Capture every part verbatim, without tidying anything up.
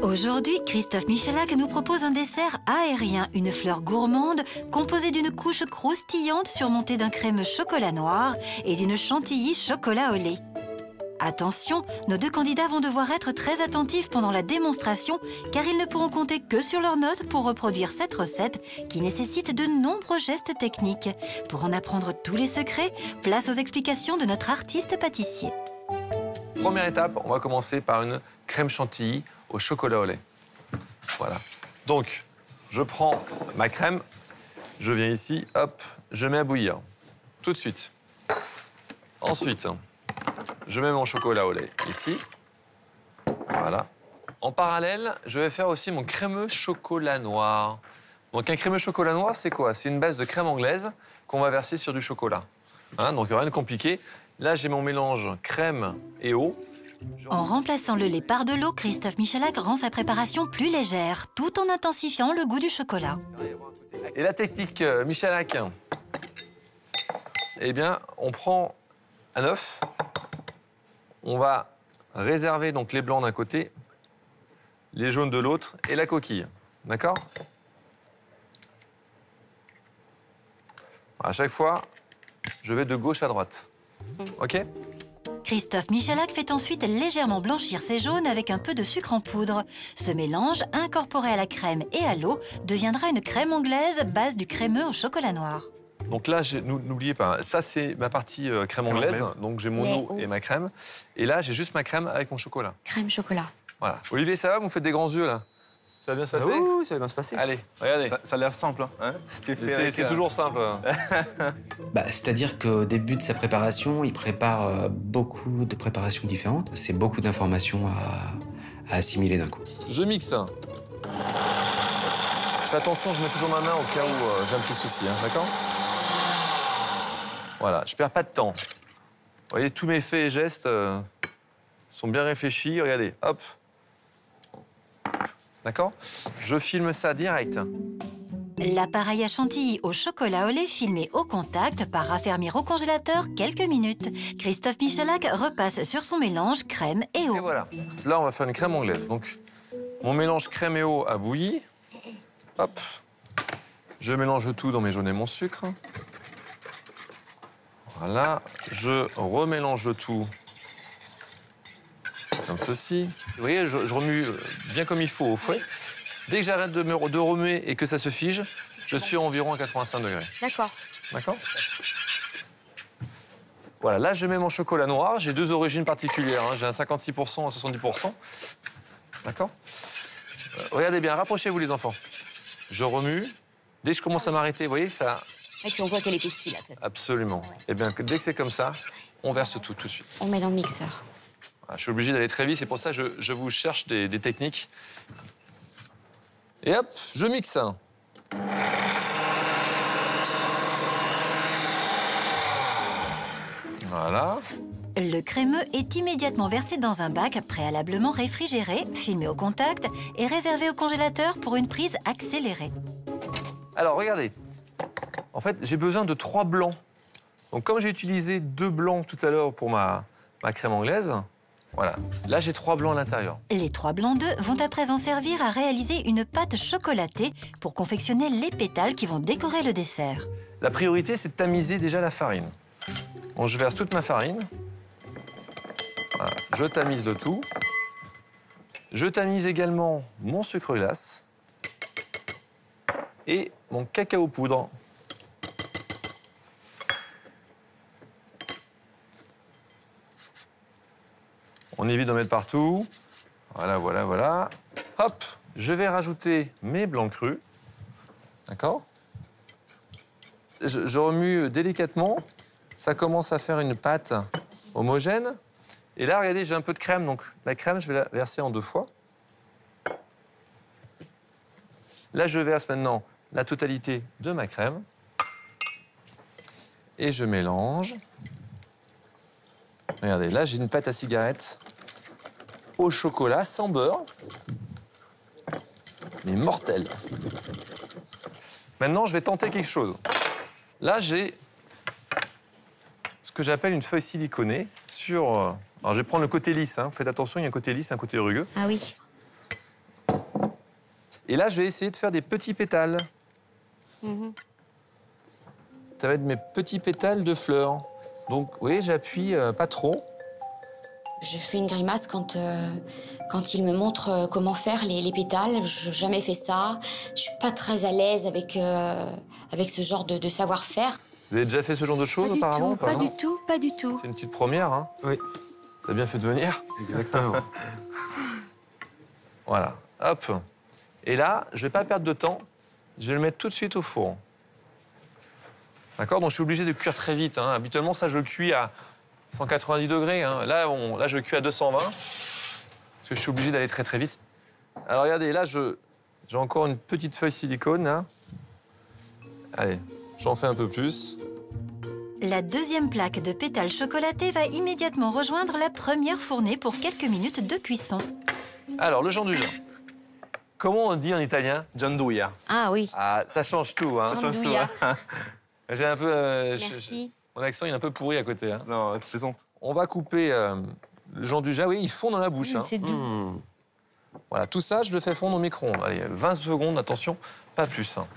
Aujourd'hui, Christophe Michalak nous propose un dessert aérien, une fleur gourmande composée d'une couche croustillante surmontée d'un crémeux chocolat noir et d'une chantilly chocolat au lait. Attention, nos deux candidats vont devoir être très attentifs pendant la démonstration car ils ne pourront compter que sur leurs notes pour reproduire cette recette qui nécessite de nombreux gestes techniques. Pour en apprendre tous les secrets, place aux explications de notre artiste pâtissier. Première étape, on va commencer par une crème chantilly au chocolat au lait. Voilà. Donc, je prends ma crème, je viens ici, hop, je mets à bouillir. Tout de suite. Ensuite, je mets mon chocolat au lait ici. Voilà. En parallèle, je vais faire aussi mon crémeux chocolat noir. Donc, un crémeux chocolat noir, c'est quoi? C'est une base de crème anglaise qu'on va verser sur du chocolat. Hein, donc, rien de compliqué. Là, j'ai mon mélange crème et eau. En remplaçant le lait par de l'eau, Christophe Michalak rend sa préparation plus légère, tout en intensifiant le goût du chocolat. Et la technique euh, Michalak, eh bien, on prend un œuf, on va réserver donc les blancs d'un côté, les jaunes de l'autre et la coquille. D'accord? À chaque fois, je vais de gauche à droite. OK? Christophe Michalak fait ensuite légèrement blanchir ses jaunes avec un peu de sucre en poudre. Ce mélange, incorporé à la crème et à l'eau, deviendra une crème anglaise base du crémeux au chocolat noir. Donc là, n'oubliez pas, ça c'est ma partie euh, crème anglaise, anglaise. Donc j'ai mon eau et ma crème. Et là, j'ai juste ma crème avec mon chocolat. Crème chocolat. Voilà. Olivier, ça va? Vous me faites des grands yeux là? Ça va bien se passer? Ah oui, ça va bien se passer. Allez, regardez. Ça, ça a l'air simple. Hein, c'est toujours simple. Bah, c'est-à-dire qu'au début de sa préparation, il prépare euh, beaucoup de préparations différentes. C'est beaucoup d'informations à, à assimiler d'un coup. Je mixe. Je fais attention, je mets toujours ma main au cas où euh, j'ai un petit souci, hein, d'accord? Voilà, je perds pas de temps. Vous voyez, tous mes faits et gestes euh, sont bien réfléchis. Regardez, hop. D'accord? Je filme ça direct. L'appareil à chantilly au chocolat au lait filmé au contact part raffermir au congélateur quelques minutes. Christophe Michalak repasse sur son mélange crème et eau. Et voilà. Là, on va faire une crème anglaise. Donc, mon mélange crème et eau a bouilli. Hop. Je mélange tout dans mes jaunes et mon sucre. Voilà. Je remélange le tout comme ceci. Vous voyez, je, je remue bien comme il faut au fouet. Dès que j'arrête de, me, de remuer et que ça se fige, je suis environ à quatre-vingt-cinq degrés. D'accord. D'accord? Voilà, là, je mets mon chocolat noir. J'ai deux origines particulières. Hein. J'ai un cinquante-six pour cent, un soixante-dix pour cent. D'accord? euh, Regardez bien, rapprochez-vous les enfants. Je remue. Dès que je commence à m'arrêter, vous voyez, ça... Et puis on voit qu'elle est pestie, là, de toute façon. Absolument. Ouais. Et bien, dès que c'est comme ça, on verse tout, tout de suite. On met dans le mixeur. Voilà, je suis obligé d'aller très vite, c'est pour ça que je, je vous cherche des, des techniques. Et hop, je mixe. Voilà. Le crémeux est immédiatement versé dans un bac préalablement réfrigéré, filmé au contact et réservé au congélateur pour une prise accélérée. Alors, regardez. En fait, j'ai besoin de trois blancs. Donc, comme j'ai utilisé deux blancs tout à l'heure pour ma, ma crème anglaise, voilà. Là, j'ai trois blancs à l'intérieur. Les trois blancs d'œufs vont à présent servir à réaliser une pâte chocolatée pour confectionner les pétales qui vont décorer le dessert. La priorité, c'est de tamiser déjà la farine. Bon, je verse toute ma farine. Voilà. Je tamise le tout. Je tamise également mon sucre glace et mon cacao poudre. On évite d'en mettre partout. Voilà, voilà, voilà. Hop, je vais rajouter mes blancs crus. D'accord? je, je remue délicatement. Ça commence à faire une pâte homogène. Et là, regardez, j'ai un peu de crème. Donc, la crème, je vais la verser en deux fois. Là, je verse maintenant la totalité de ma crème. Et je mélange. Regardez, là, j'ai une pâte à cigarette au chocolat, sans beurre, mais mortelle. Maintenant, je vais tenter quelque chose. Là, j'ai ce que j'appelle une feuille siliconée sur... Alors, je vais prendre le côté lisse. Hein. Faites attention, il y a un côté lisse, un côté rugueux. Ah oui. Et là, je vais essayer de faire des petits pétales. Mm-hmm. Ça va être mes petits pétales de fleurs. Donc, vous voyez, j'appuie euh, pas trop. Je fais une grimace quand, euh, quand il me montre euh, comment faire les, les pétales. Je n'ai jamais fait ça. Je suis pas très à l'aise avec, euh, avec ce genre de, de savoir-faire. Vous avez déjà fait ce genre de choses Pas auparavant du tout, pas du tout, pas du tout. C'est une petite première, hein? Oui. Ça a bien fait de venir. Exactement. Voilà, hop. Et là, je vais pas perdre de temps. Je vais le mettre tout de suite au four. D'accord? Donc je suis obligé de cuire très vite, hein. Habituellement, ça, je le cuis à cent quatre-vingt-dix degrés. Hein. Là, on, là, je le cuis à deux cent vingt. Parce que je suis obligé d'aller très, très vite. Alors, regardez, là, je, j'ai encore une petite feuille silicone, là. Allez, j'en fais un peu plus. La deuxième plaque de pétales chocolatés va immédiatement rejoindre la première fournée pour quelques minutes de cuisson. Alors, le gianduja. Comment on dit en italien? Gianduja. Ah oui. Ah, ça change tout, hein. Ça change tout, hein. J'ai un peu... euh, Merci. je- mon accent, il est un peu pourri à côté, hein. Non, tu plaisantes. On va couper euh, le gianduja. Oui, il fond dans la bouche, hein. C'est doux. Mmh. Voilà, tout ça, je le fais fondre au micro-ondes. Allez, vingt secondes, attention, pas plus, hein.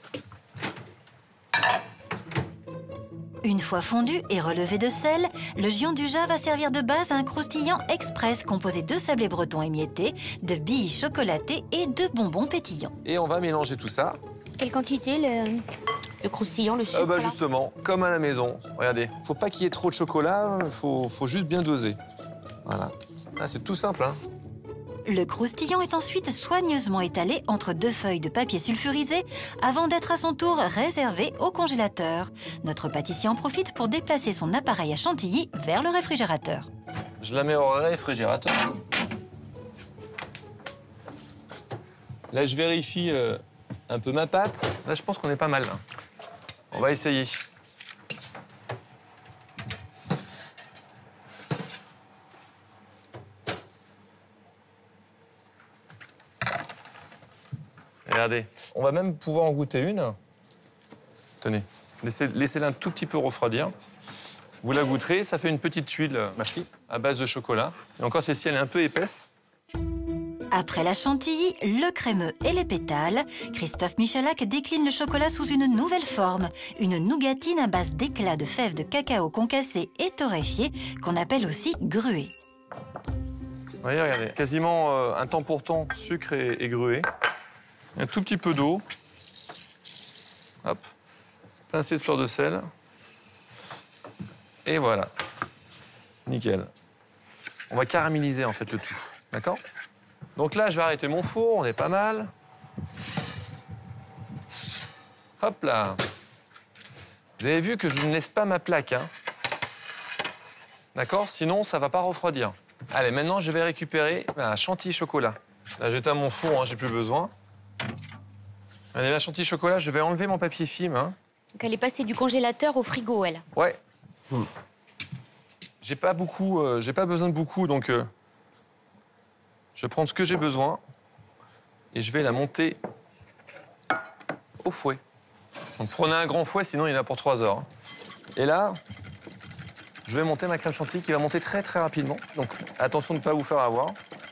Une fois fondu et relevé de sel, le gianduja va servir de base à un croustillant express composé de sablé breton émietté, de billes chocolatées et de bonbons pétillants. Et on va mélanger tout ça. Quelle quantité, le, le croustillant, le sucre Euh, bah, là justement, comme à la maison. Regardez, faut pas qu'il y ait trop de chocolat, faut, faut juste bien doser. Voilà. Ah, c'est tout simple, hein. Le croustillant est ensuite soigneusement étalé entre deux feuilles de papier sulfurisé avant d'être à son tour réservé au congélateur. Notre pâtissier en profite pour déplacer son appareil à chantilly vers le réfrigérateur. Je la mets au réfrigérateur. Là, je vérifie euh, un peu ma pâte. Là, je pense qu'on est pas mal, là. On va essayer. Regardez, on va même pouvoir en goûter une. Tenez, laissez- laissez-la un tout petit peu refroidir. Vous la goûterez, ça fait une petite tuile. Merci. À base de chocolat. Et encore, c'est si elle est un peu épaisse. Après la chantilly, le crémeux et les pétales, Christophe Michalak décline le chocolat sous une nouvelle forme, une nougatine à base d'éclats de fèves de cacao concassées et torréfiées, qu'on appelle aussi gruée. Voyez, regardez, quasiment euh, un temps pour temps, sucre et, et gruée. Un tout petit peu d'eau. Hop. Pincée de fleur de sel. Et voilà. Nickel. On va caraméliser en fait le tout. D'accord? Donc là, je vais arrêter mon four, on est pas mal. Hop là. Vous avez vu que je ne laisse pas ma plaque, hein. D'accord? Sinon, ça va pas refroidir. Allez, maintenant, je vais récupérer la chantilly chocolat. Là, j'éteins mon four, hein, j'ai plus besoin. Allez, la chantilly chocolat, je vais enlever mon papier film, hein. Donc elle est passée du congélateur au frigo, elle. Ouais. Hmm. J'ai pas beaucoup, euh, j'ai pas besoin de beaucoup, donc euh, je vais prendre ce que j'ai besoin et je vais la monter au fouet. Donc prenez un grand fouet, sinon il est là pour trois heures. Et là, je vais monter ma crème chantilly qui va monter très très rapidement. Donc attention de ne pas vous faire avoir.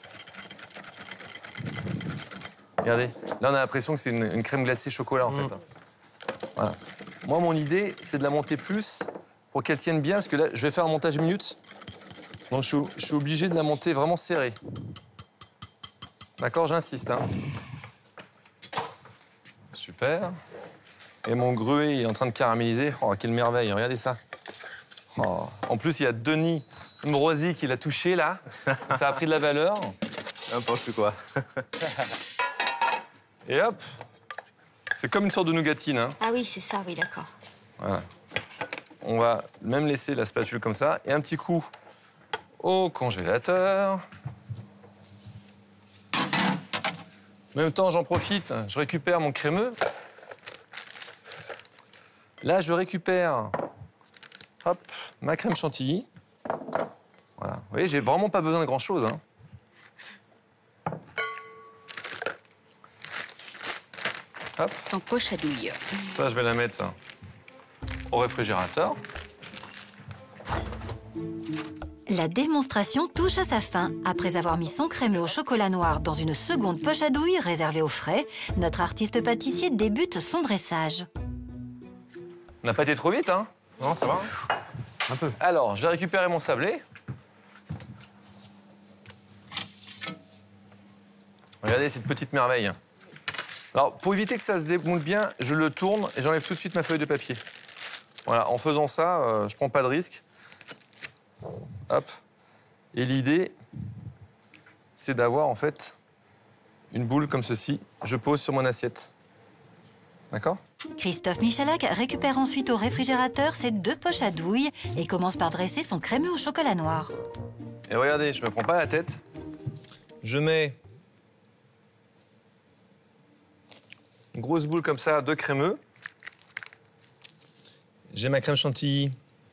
Regardez, là on a l'impression que c'est une, une crème glacée chocolat en Mmh. fait. Voilà. Moi mon idée c'est de la monter plus pour qu'elle tienne bien parce que là je vais faire un montage minute. Donc je suis, je suis obligé de la monter vraiment serrée. D'accord, j'insiste, hein. Super. Et mon gruet est en train de caraméliser. Oh, quelle merveille, regardez ça. Oh. En plus, il y a Denis Mbrosi qui l'a touché, là. Ça a pris de la valeur. N'importe quoi. Et hop. C'est comme une sorte de nougatine, hein. Ah oui, c'est ça, oui, d'accord. Voilà. On va même laisser la spatule comme ça. Et un petit coup au congélateur. En même temps, j'en profite, je récupère mon crémeux. Là, je récupère hop, ma crème chantilly. Voilà. Vous voyez, j'ai vraiment pas besoin de grand-chose, hein. Hop. En poche à douille. Ça, je vais la mettre au réfrigérateur. La démonstration touche à sa fin. Après avoir mis son crémeux au chocolat noir dans une seconde poche à douille réservée aux frais, notre artiste pâtissier débute son dressage. On n'a pas été trop vite, hein? Non, ça va? Un peu. Alors, je vais récupérer mon sablé. Regardez cette petite merveille. Alors, pour éviter que ça se démoule bien, je le tourne et j'enlève tout de suite ma feuille de papier. Voilà, en faisant ça, euh, je prends pas de risque. Hop. Et l'idée, c'est d'avoir en fait une boule comme ceci. Je pose sur mon assiette. D'accord? Christophe Michalak récupère ensuite au réfrigérateur ses deux poches à douille et commence par dresser son crémeux au chocolat noir. Et regardez, je me prends pas la tête. Je mets une grosse boule comme ça de crémeux. J'ai ma crème chantilly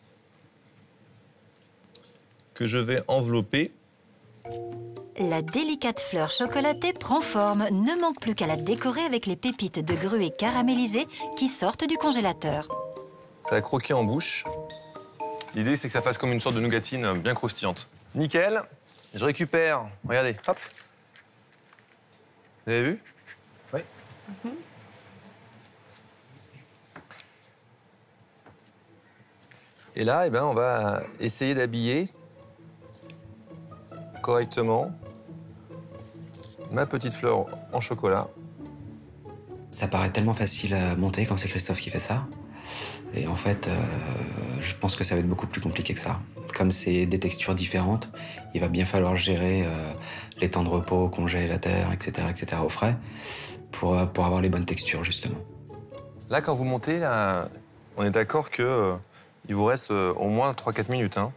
que je vais envelopper. La délicate fleur chocolatée prend forme. Ne manque plus qu'à la décorer avec les pépites de grues caramélisées qui sortent du congélateur. Ça va croquer en bouche. L'idée, c'est que ça fasse comme une sorte de nougatine bien croustillante. Nickel. Je récupère, regardez, hop. Vous avez vu? Oui. Mmh. Et là, eh ben, on va essayer d'habiller correctement ma petite fleur en chocolat. Ça paraît tellement facile à monter quand c'est Christophe qui fait ça. Et en fait, euh, je pense que ça va être beaucoup plus compliqué que ça. Comme c'est des textures différentes, il va bien falloir gérer euh, les temps de repos, congélateur, et cetera, et cetera au frais, pour, pour avoir les bonnes textures, justement. Là, quand vous montez, là, on est d'accord que euh, il vous reste euh, au moins trois à quatre minutes. Hein.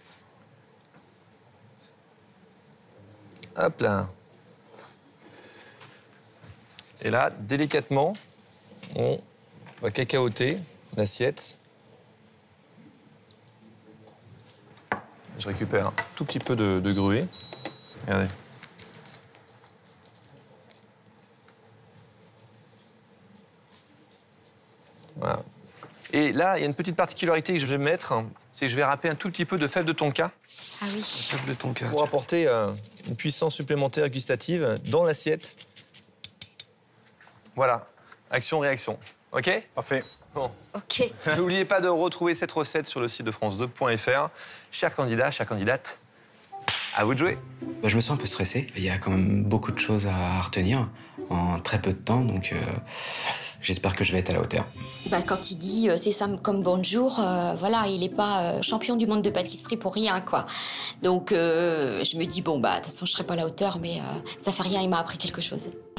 Hop là. Et là, délicatement, on va cacaoter l'assiette. Je récupère un tout petit peu de, de gruée. Regardez. Voilà. Et là, il y a une petite particularité que je vais mettre, hein, c'est que je vais râper un tout petit peu de fèves de tonka. Ah oui. Fèves de tonka. Pour apporter euh, une puissance supplémentaire gustative dans l'assiette. Voilà, action-réaction. OK? Parfait. Bon. Ok. N'oubliez pas de retrouver cette recette sur le site de France deux point F R. Chers candidats, chère candidate, à vous de jouer. Bah, je me sens un peu stressé. Il y a quand même beaucoup de choses à retenir en très peu de temps, donc euh, j'espère que je vais être à la hauteur. Bah, quand il dit euh, c'est simple comme bonjour, euh, voilà, il n'est pas euh, champion du monde de pâtisserie pour rien, quoi. Donc euh, je me dis, bon, bah, de toute façon, je serai pas à la hauteur, mais euh, ça fait rien, il m'a appris quelque chose.